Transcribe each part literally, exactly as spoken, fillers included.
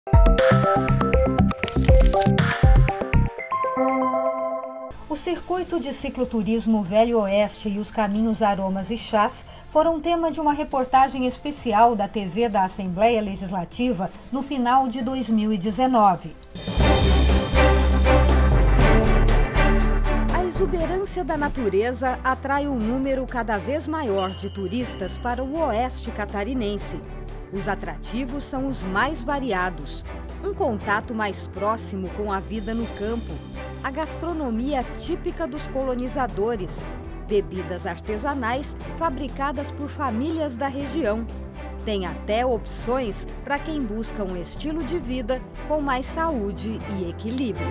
O circuito de cicloturismo Velho Oeste e os caminhos Aromas e Chás foram tema de uma reportagem especial da T V da Assembleia Legislativa no final de dois mil e dezenove. A exuberância da natureza atrai um número cada vez maior de turistas para o oeste catarinense. Os atrativos são os mais variados. Um contato mais próximo com a vida no campo, a gastronomia típica dos colonizadores, bebidas artesanais fabricadas por famílias da região. Tem até opções para quem busca um estilo de vida com mais saúde e equilíbrio.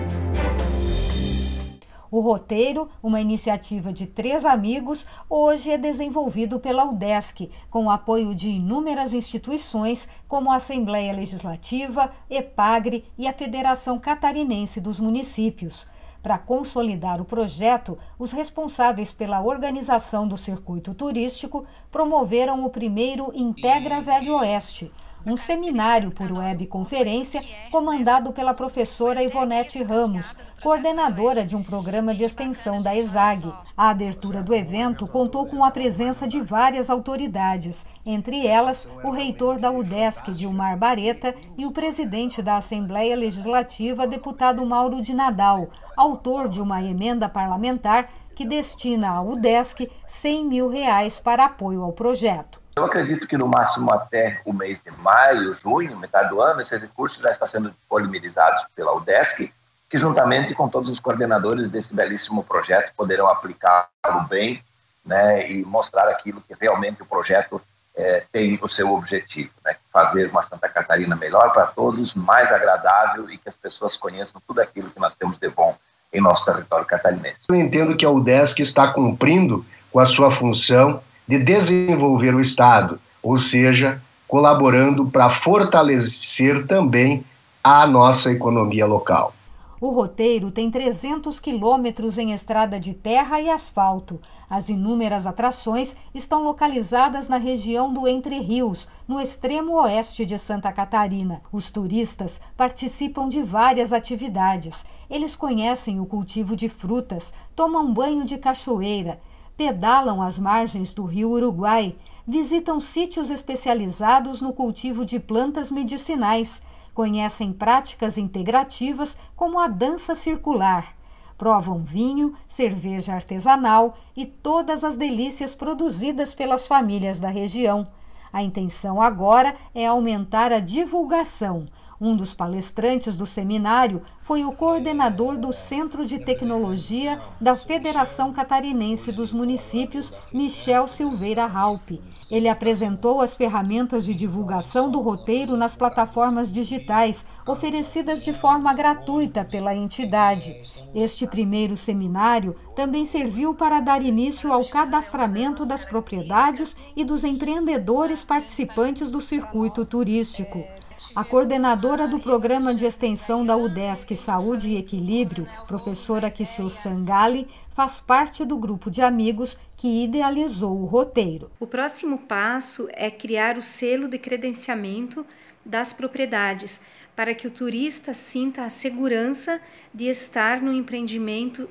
O roteiro, uma iniciativa de três amigos, hoje é desenvolvido pela UDESC, com o apoio de inúmeras instituições como a Assembleia Legislativa, EPAGRE e a Federação Catarinense dos Municípios. Para consolidar o projeto, os responsáveis pela organização do circuito turístico promoveram o primeiro Integra Velho Oeste, um seminário por webconferência comandado pela professora Ivonete Ramos, coordenadora de um programa de extensão da ESAG. A abertura do evento contou com a presença de várias autoridades, entre elas o reitor da UDESC, Dilmar Bareta, e o presidente da Assembleia Legislativa, deputado Mauro de Nadal, autor de uma emenda parlamentar que destina à UDESC cem mil reais para apoio ao projeto. Eu acredito que no máximo até o mês de maio, junho, metade do ano, esse recurso já está sendo disponibilizado pela UDESC, que juntamente com todos os coordenadores desse belíssimo projeto poderão aplicá-lo bem, né, e mostrar aquilo que realmente o projeto é, tem o seu objetivo, né, fazer uma Santa Catarina melhor para todos, mais agradável e que as pessoas conheçam tudo aquilo que nós temos de bom em nosso território catarinense. Eu entendo que a UDESC está cumprindo com a sua função de desenvolver o Estado, ou seja, colaborando para fortalecer também a nossa economia local. O roteiro tem trezentos quilômetros em estrada de terra e asfalto. As inúmeras atrações estão localizadas na região do Entre Rios, no extremo oeste de Santa Catarina. Os turistas participam de várias atividades. Eles conhecem o cultivo de frutas, tomam banho de cachoeira, pedalam às margens do rio Uruguai, visitam sítios especializados no cultivo de plantas medicinais, conhecem práticas integrativas como a dança circular, provam vinho, cerveja artesanal e todas as delícias produzidas pelas famílias da região. A intenção agora é aumentar a divulgação. Um dos palestrantes do seminário foi o coordenador do Centro de Tecnologia da Federação Catarinense dos Municípios, Michel Silveira Raupe. Ele apresentou as ferramentas de divulgação do roteiro nas plataformas digitais, oferecidas de forma gratuita pela entidade. Este primeiro seminário também serviu para dar início ao cadastramento das propriedades e dos empreendedores participantes do circuito turístico. A coordenadora do Programa de Extensão da UDESC Saúde e Equilíbrio, professora Kissio Sangali, faz parte do grupo de amigos que idealizou o roteiro. O próximo passo é criar o selo de credenciamento das propriedades, para que o turista sinta a segurança de estar no empreendimento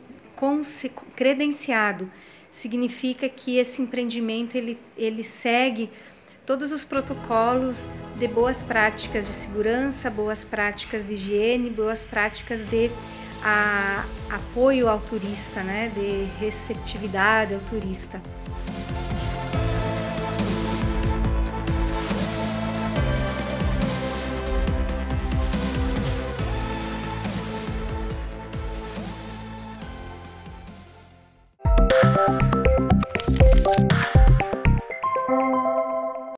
credenciado. Significa que esse empreendimento ele, ele segue todos os protocolos de boas práticas de segurança, boas práticas de higiene, boas práticas de a, apoio ao turista, né, de receptividade ao turista.